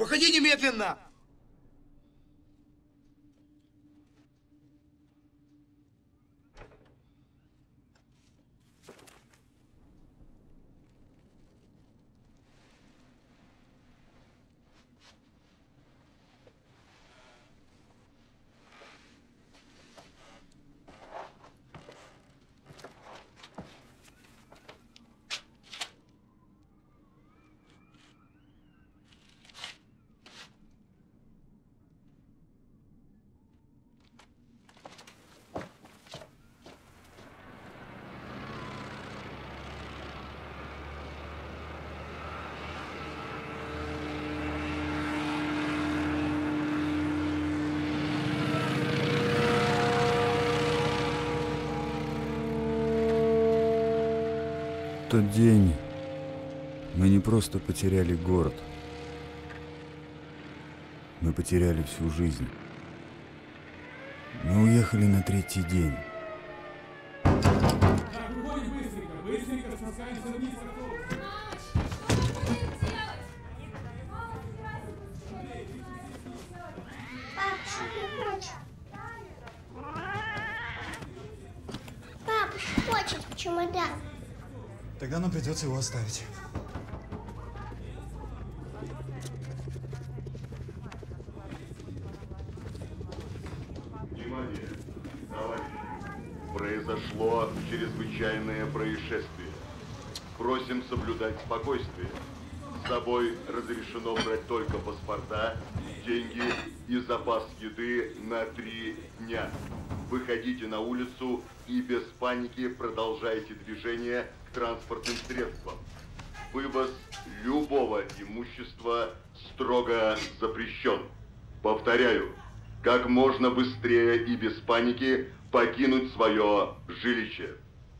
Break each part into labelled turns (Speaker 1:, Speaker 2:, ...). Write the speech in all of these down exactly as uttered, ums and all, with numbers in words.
Speaker 1: Выходи немедленно!
Speaker 2: В тот день мы не просто потеряли город, мы потеряли всю жизнь. Мы уехали на третий день.
Speaker 3: Так, выходим быстренько, быстренько спускаемся вниз.
Speaker 4: Папа, что ты хочешь? Папа, что хочешь в чемодан?
Speaker 5: Тогда нам придется его оставить.
Speaker 6: Внимание, товарищи! Произошло чрезвычайное происшествие. Просим соблюдать спокойствие. С собой разрешено брать только паспорта, деньги и запас еды на три дня. Выходите на улицу и без паники продолжайте движение к транспортным средствам. Вывоз любого имущества строго запрещен. Повторяю, как можно быстрее и без паники покинуть свое жилище.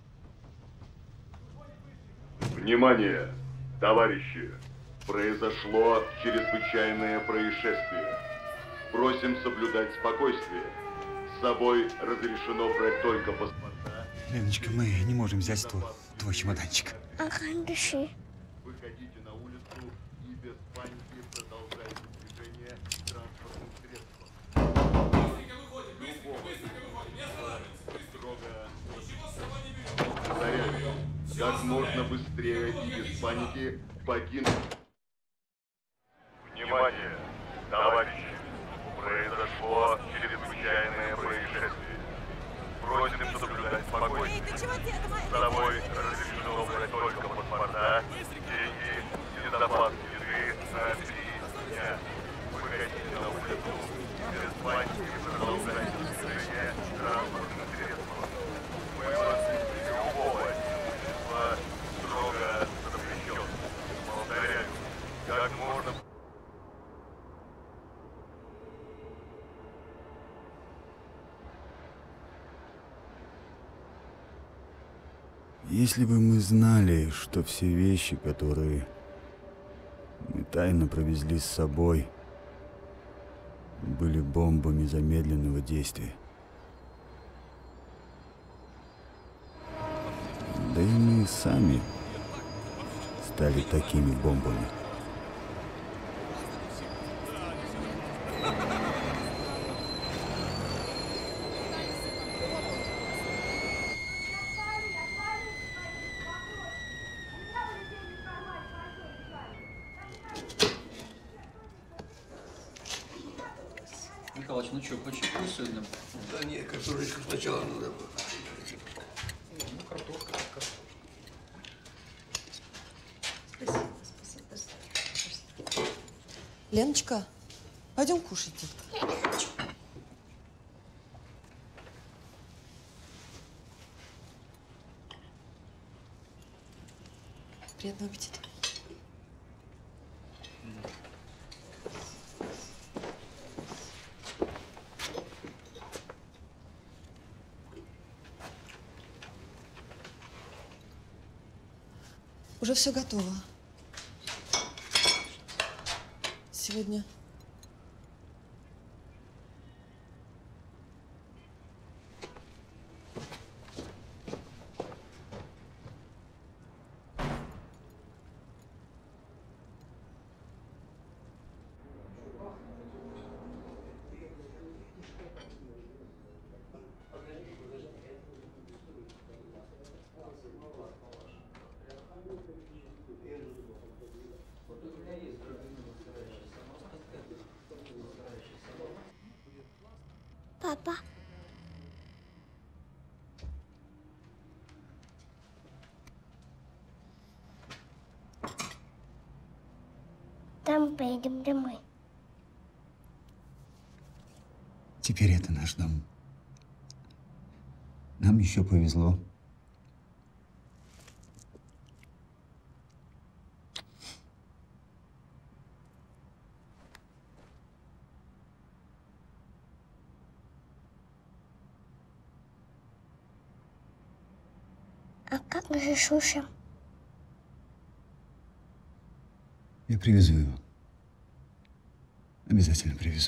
Speaker 6: Внимание, товарищи! Произошло чрезвычайное происшествие. Просим соблюдать спокойствие. С собой разрешено брать только паспорта.
Speaker 5: Леночка, мы не можем взять твой, твой чемоданчик.
Speaker 4: Ага, дыши.
Speaker 6: Выходите на улицу и без паники продолжайте движение к транспортным средствам.
Speaker 3: Быстренько выходим, быстренько, быстренько выходим, не останавливайтесь.
Speaker 6: Строго.
Speaker 3: Ничего с собой не берем.
Speaker 6: Повторяю, как можно быстрее и без паники покинуть. Внимание, товарищи! Произошло чрезвычайное происшествие. Просим соблюдать спокойствие. С собой разрешено брать только паспорта, деньги и запас еды на три дня. Выходите на улицу без паники и продолжайте движение транспортным средством. Вывоз любого имущества строго запрещен. Повторяю, как можно...
Speaker 2: Если бы мы знали, что все вещи, которые мы тайно провезли с собой, были бомбами замедленного действия. Да и мы сами стали такими бомбами.
Speaker 7: Михалыч, ну что, почему сегодня?
Speaker 1: Да нет, картошечку сначала надо было.
Speaker 7: Ну, картошка, картошка.
Speaker 8: Спасибо, спасибо, спасибо. Леночка, пойдем кушать, детка. Приятного аппетита. Уже все готово. Сегодня
Speaker 4: папа? Там поедем домой.
Speaker 5: Теперь это наш дом. Нам еще повезло.
Speaker 4: А как же Шуша?
Speaker 5: Я привезу его. Обязательно привезу.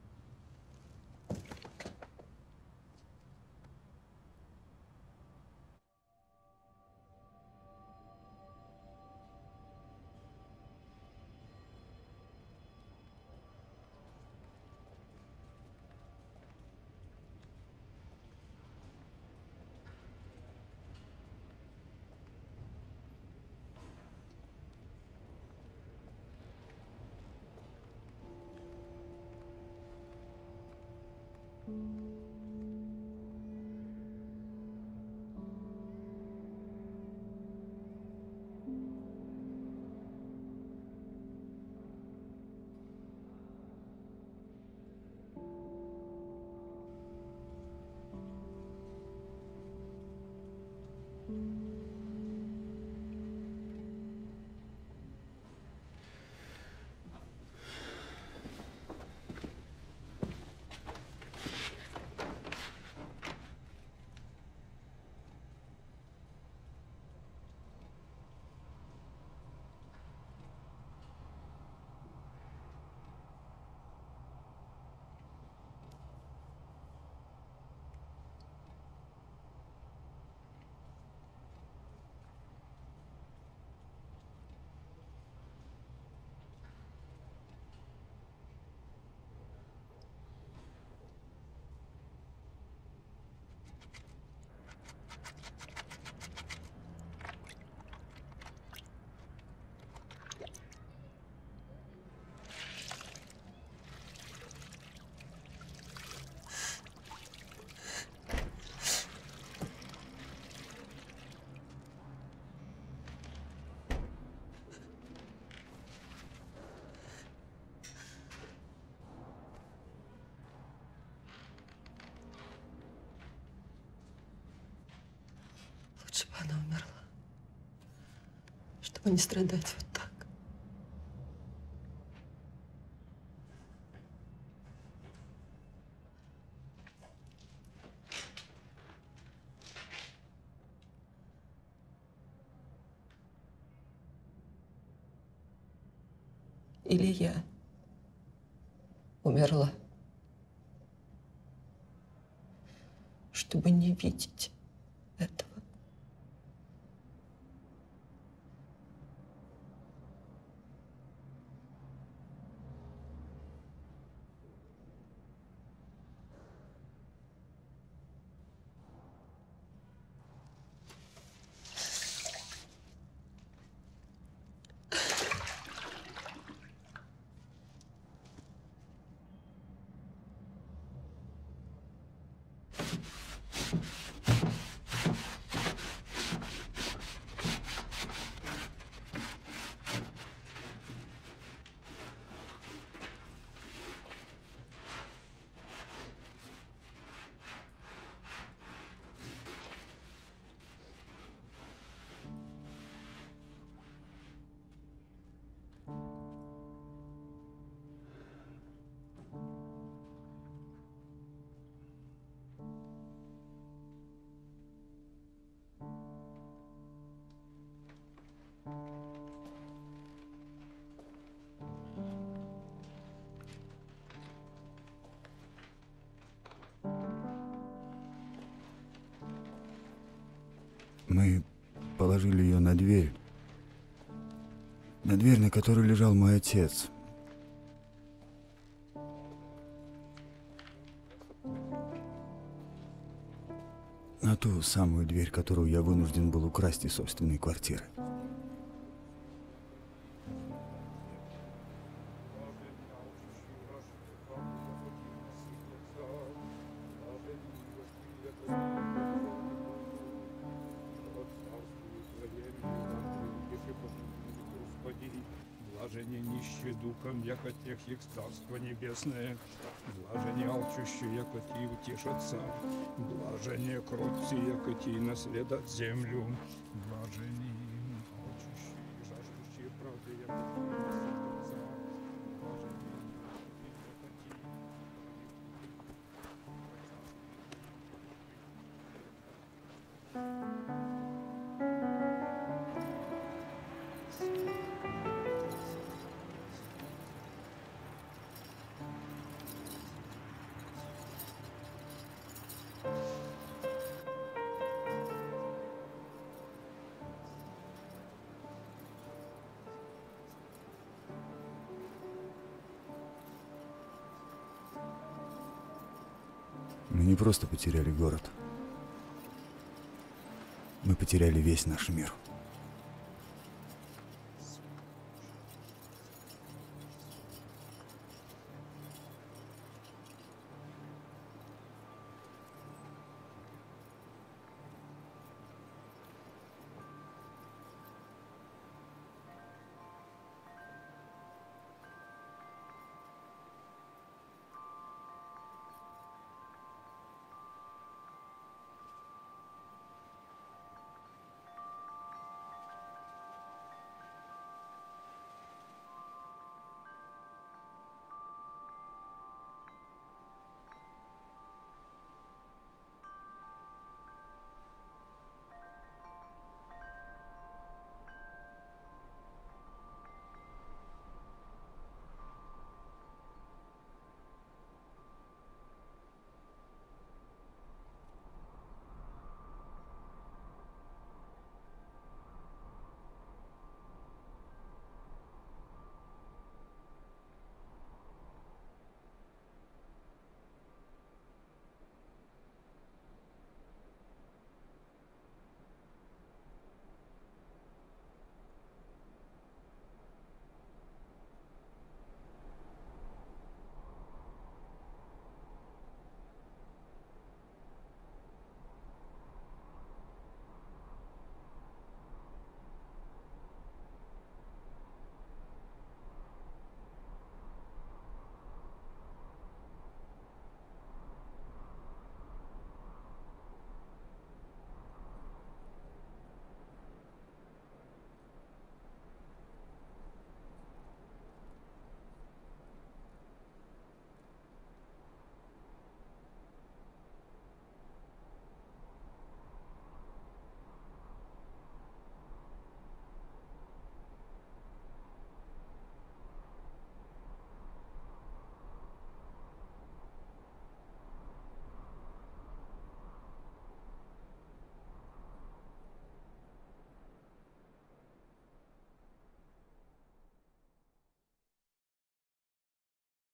Speaker 8: Лучше бы она умерла, чтобы не страдать вот так. Или я умерла, чтобы не видеть этого.
Speaker 2: Мы положили ее на дверь. На дверь, на которой лежал мой отец. На ту самую дверь, которую я вынужден был украсть из собственной квартиры.
Speaker 9: Блажение нищие духом, яко тех их царство небесное. Блажение алчущие, яко те утешатся. Блажение кротцы, яко те наследят землю. Блажение алчущие и жаждущие правды, яко те наследятся.
Speaker 2: Мы не просто потеряли город. Мы потеряли весь наш мир.